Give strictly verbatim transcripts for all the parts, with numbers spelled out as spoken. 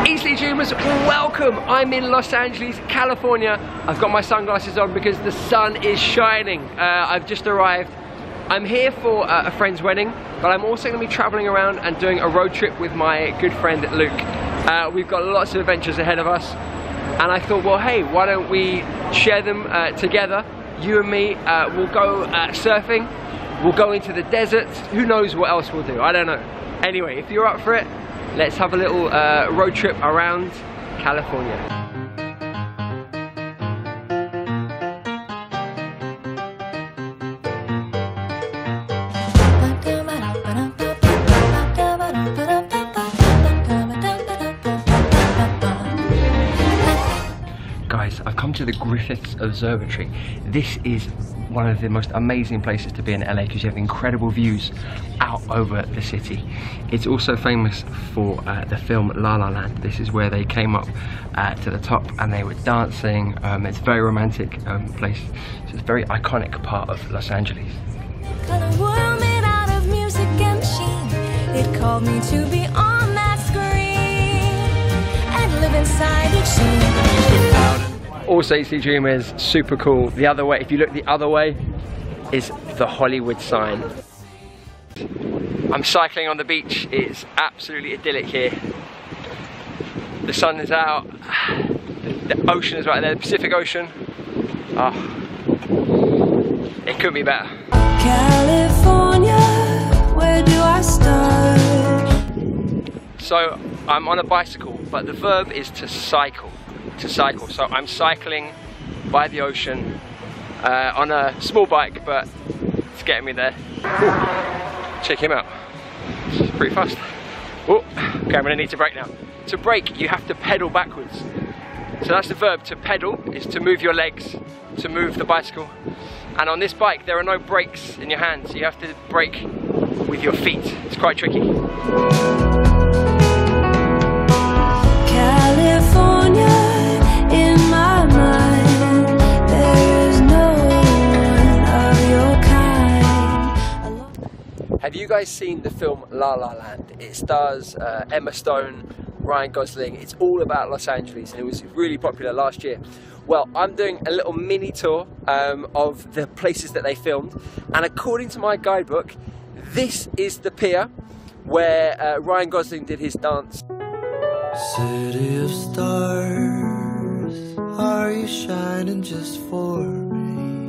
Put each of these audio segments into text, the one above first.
Eastleigh Dreamers, welcome! I'm in Los Angeles, California. I've got my sunglasses on because the sun is shining. Uh, I've just arrived. I'm here for uh, a friend's wedding, but I'm also going to be traveling around and doing a road trip with my good friend Luke. Uh, we've got lots of adventures ahead of us, and I thought, well, hey, why don't we share them uh, together? You and me, uh, we'll go uh, surfing, we'll go into the desert, who knows what else we'll do, I don't know. Anyway, if you're up for it, let's have a little uh, road trip around California. Guys, I've come to the Griffiths Observatory. This is one of the most amazing places to be in L A because you have incredible views out over the city. It's also famous for uh, the film La La Land. This is where they came up uh, to the top and they were dancing. Um, it's a very romantic um, place. So it's a very iconic part of Los Angeles. It called me to be on that screen and live inside each scene. Also, Eastleigh Dreamers, super cool. The other way, if you look the other way, is the Hollywood sign. I'm cycling on the beach. It's absolutely idyllic here. The sun is out. The ocean is right there, the Pacific Ocean. Oh, it couldn't be better. California, where do I start? So, I'm on a bicycle, but the verb is to cycle. To cycle, so I'm cycling by the ocean uh, on a small bike, but it's getting me there. Ooh, check him out, it's pretty fast. Oh, okay, I'm gonna need to brake now. To brake, you have to pedal backwards. So that's the verb. To pedal is to move your legs, to move the bicycle. And on this bike, there are no brakes in your hands. You have to brake with your feet. It's quite tricky. California. In my mind, there is no one of your kind. Have you guys seen the film La La Land? It stars uh, Emma Stone, Ryan Gosling. It's all about Los Angeles and it was really popular last year. Well, I'm doing a little mini tour um, of the places that they filmed, and according to my guidebook, this is the pier where uh, Ryan Gosling did his dance. City of stars, are you shining just for me?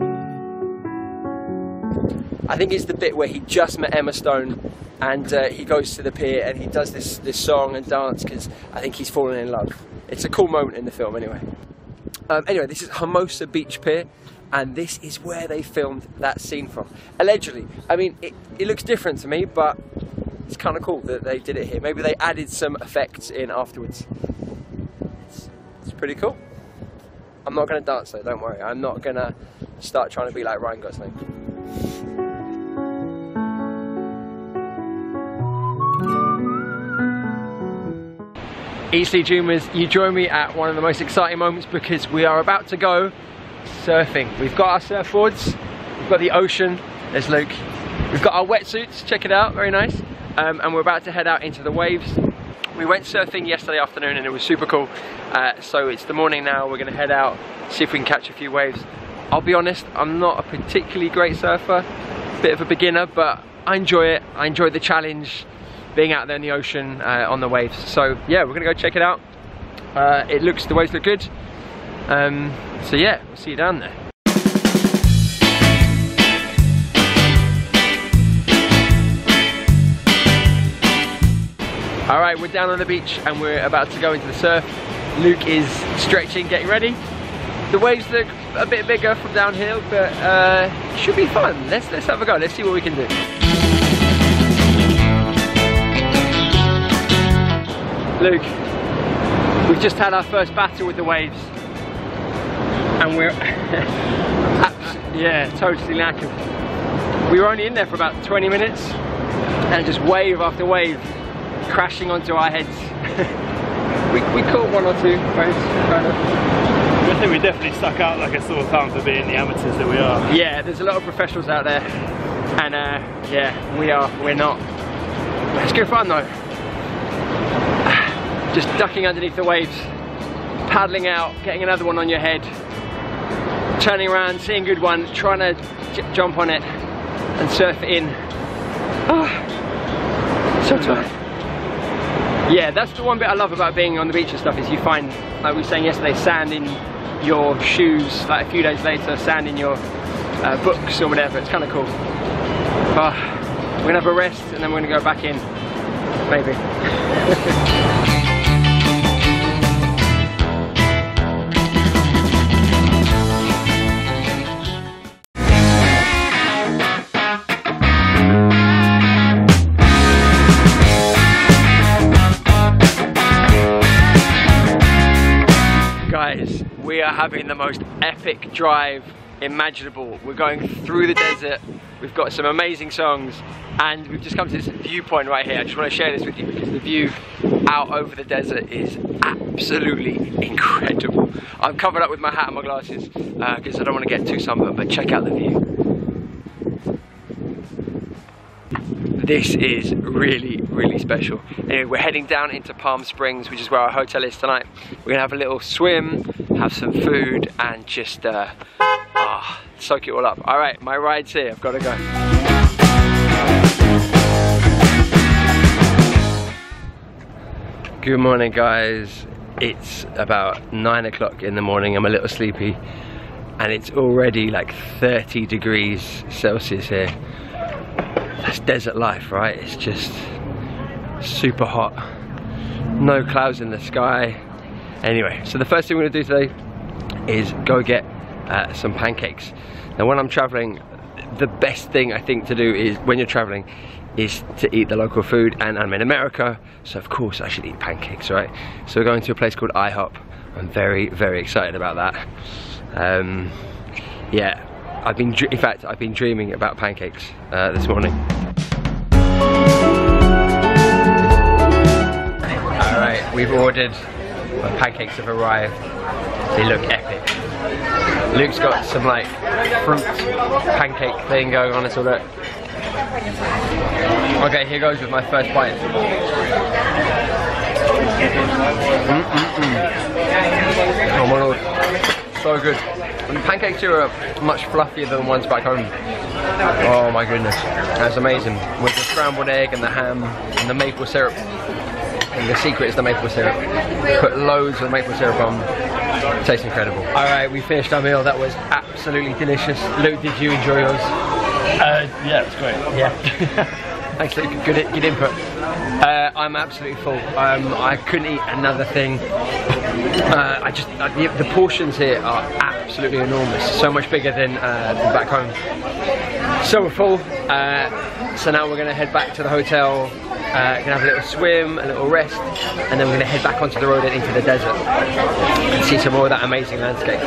I think it's the bit where he just met Emma Stone and uh, he goes to the pier and he does this, this song and dance because I think he's fallen in love. It's a cool moment in the film anyway. Um, anyway, this is Hermosa Beach Pier and this is where they filmed that scene from. Allegedly. I mean, it, it looks different to me, but it's kind of cool that they did it here. Maybe they added some effects in afterwards. It's, it's pretty cool. I'm not going to dance though, don't worry. I'm not going to start trying to be like Ryan Gosling. Eastleigh Dreamers, you join me at one of the most exciting moments because we are about to go surfing. We've got our surfboards, we've got the ocean, there's Luke. We've got our wetsuits, check it out, very nice. Um, and we're about to head out into the waves. We went surfing yesterday afternoon and it was super cool. Uh, so it's the morning now, we're gonna head out, see if we can catch a few waves. I'll be honest, I'm not a particularly great surfer, bit of a beginner, but I enjoy it. I enjoy the challenge, being out there in the ocean uh, on the waves. So yeah, we're gonna go check it out. Uh, it looks, the waves look good. Um, so yeah, we'll see you down there. Alright, we're down on the beach and we're about to go into the surf. Luke is stretching, getting ready. The waves look a bit bigger from downhill, but uh, it should be fun. Let's, let's have a go, let's see what we can do. Luke, we've just had our first battle with the waves. And we're, yeah, totally knackered. We were only in there for about twenty minutes and just wave after wave crashing onto our heads. we, we caught one or two waves, kind of. I think we definitely stuck out like a sore thumb for being the amateurs that we are. Yeah, there's a lot of professionals out there, and uh, yeah, we are, we're not. It's good fun though. just ducking underneath the waves, paddling out, getting another one on your head, turning around, seeing a good one, trying to j jump on it and surf it in. Oh, so tired. Yeah, that's the one bit I love about being on the beach and stuff, is you find, like we were saying yesterday, sand in your shoes, like a few days later, sand in your uh, books or whatever. It's kind of cool. Oh, we're gonna have a rest and then we're gonna go back in, maybe. Guys, we are having the most epic drive imaginable. We're going through the desert, we've got some amazing songs, and we've just come to this viewpoint right here. I just want to share this with you because the view out over the desert is absolutely incredible. I'm covered up with my hat and my glasses because uh, I don't want to get too sunburned, but check out the view. This is really, really special. Anyway, we're heading down into Palm Springs, which is where our hotel is tonight. We're gonna have a little swim, have some food, and just uh, ah, soak it all up. All right, my ride's here, I've gotta go. Good morning, guys. It's about nine o'clock in the morning. I'm a little sleepy, and it's already like thirty degrees Celsius here. That's desert life, right? It's just super hot. No clouds in the sky. Anyway, so the first thing we're gonna do today is go get uh, some pancakes. Now when I'm traveling, the best thing I think to do is, when you're traveling, is to eat the local food, and I'm in America, so of course I should eat pancakes, right? So we're going to a place called I hop. I'm very, very excited about that. Um, yeah. I've been, in fact, I've been dreaming about pancakes uh, this morning. All right, we've ordered. The pancakes have arrived. They look epic. Luke's got some like fruit pancake thing going on. Let's all look. Okay, here goes with my first bite. Mm -mm -mm. Oh my lord, so good. And the pancakes here are much fluffier than the ones back home. Oh my goodness, that's amazing. With the scrambled egg and the ham and the maple syrup. And the secret is the maple syrup. Put loads of maple syrup on. It tastes incredible. Alright, we finished our meal. That was absolutely delicious. Luke, did you enjoy yours? Uh, yeah, it's great. Yeah. Thanks, Luke. Good, good input. Uh, I'm absolutely full. Um, I couldn't eat another thing. Uh, I just uh, the, the portions here are absolutely enormous. So much bigger than, uh, than back home. So we're full. Uh, so now we're going to head back to the hotel. Uh, gonna have a little swim, a little rest, and then we're gonna head back onto the road and into the desert and see some more of that amazing landscape.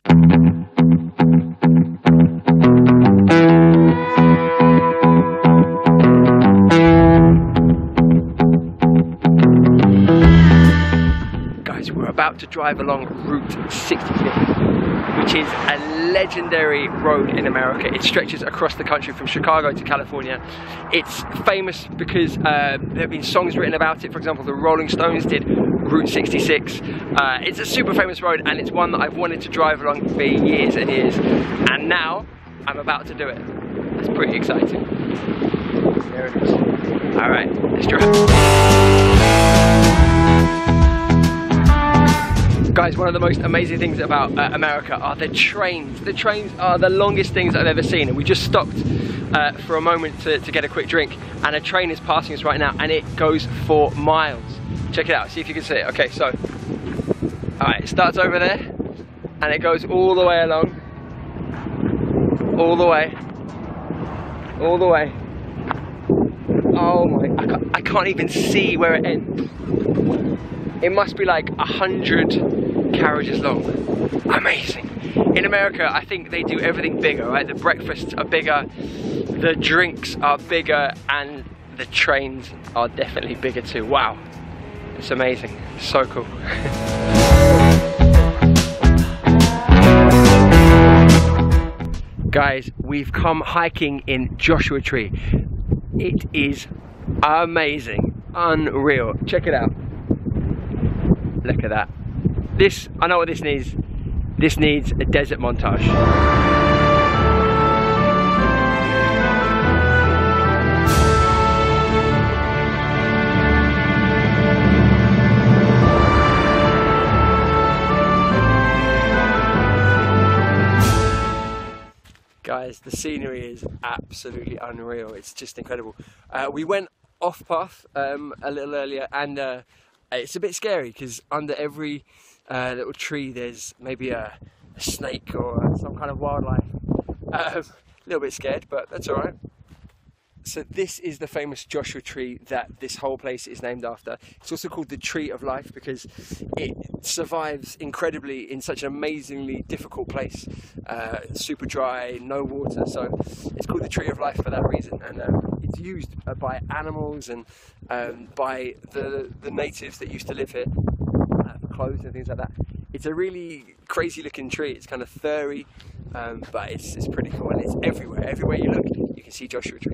Guys, we're about to drive along Route sixty-six, which is a legendary road in America. It stretches across the country from Chicago to California. It's famous because uh, there have been songs written about it. For example, the Rolling Stones did Route sixty-six. Uh, it's a super famous road, and it's one that I've wanted to drive along for years and years. And now I'm about to do it. That's pretty exciting. There it is. All right, let's drive. Guys, one of the most amazing things about uh, America are the trains. The trains are the longest things I've ever seen, and we just stopped uh, for a moment to, to get a quick drink, and a train is passing us right now, and it goes for miles. Check it out, see if you can see it. Okay, so, all right, it starts over there, and it goes all the way along, all the way, all the way. Oh my, I can't, I can't even see where it ends. It must be like a hundred carriages long. Amazing. In America, I think they do everything bigger, right? The breakfasts are bigger, the drinks are bigger, and the trains are definitely bigger too. Wow, it's amazing, so cool. Guys, we've come hiking in Joshua Tree. It is amazing, unreal. Check it out. Look at that. This, I know what this needs. This needs a desert montage. Guys, the scenery is absolutely unreal. It's just incredible. Uh, we went off path um, a little earlier, and uh, it's a bit scary because under every uh, little tree there's maybe a, a snake or some kind of wildlife. Um, a little bit scared, but that's all right. So this is the famous Joshua tree that this whole place is named after. It's also called the Tree of Life because it survives incredibly in such an amazingly difficult place. Uh, super dry, no water, so it's called the Tree of Life for that reason. And um, it's used uh, by animals and um, by the, the natives that used to live here uh, for clothes and things like that. It's a really crazy looking tree. It's kind of furry, um, but it's, it's pretty cool, and it's everywhere. Everywhere you look, you can see Joshua trees.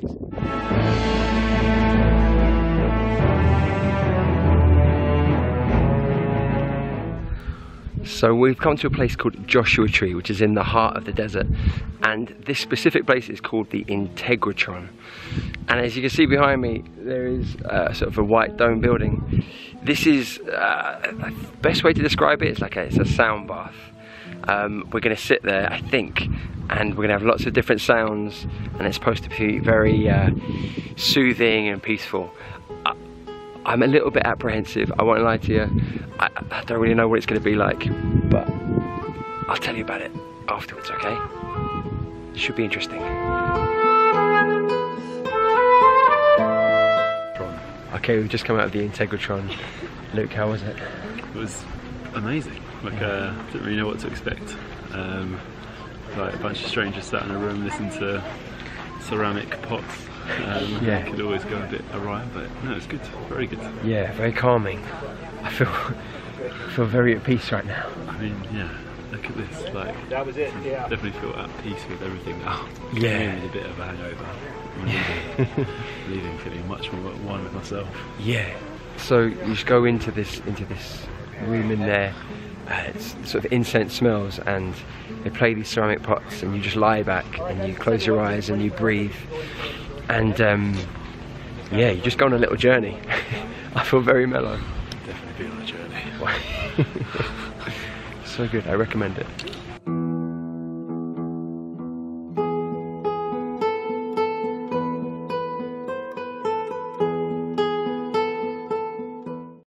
So we've come to a place called Joshua Tree, which is in the heart of the desert, and this specific place is called the Integratron. And as you can see behind me, there is uh, sort of a white dome building. This is uh, the best way to describe it. It's like a, it's a sound bath. Um, we're going to sit there, I think, and we're going to have lots of different sounds, and it's supposed to be very uh, soothing and peaceful. I, I'm a little bit apprehensive, I won't lie to you. I, I don't really know what it's going to be like, but I'll tell you about it afterwards, okay? It should be interesting. Okay, we've just come out of the Integratron. Luke, how was it? It was amazing. Like, uh, didn't really know what to expect. Um, like a bunch of strangers sat in a room listening to ceramic pots. Um, yeah. It could always go a bit awry, but no, it's good. Very good. Yeah, very calming. I feel, I feel very at peace right now. I mean, yeah. Look at this. Like, that was it. Yeah. Definitely feel at peace with everything now. Yeah. With a bit of a hangover. Leaving, leaving feeling much more at one with myself. Yeah. So you just go into this into this room in there. Uh, it's sort of incense smells, and they play these ceramic pots, and you just lie back and you close your eyes and you breathe, and um, yeah, you just go on a little journey. I feel very mellow. Definitely be on a journey. So good, I recommend it.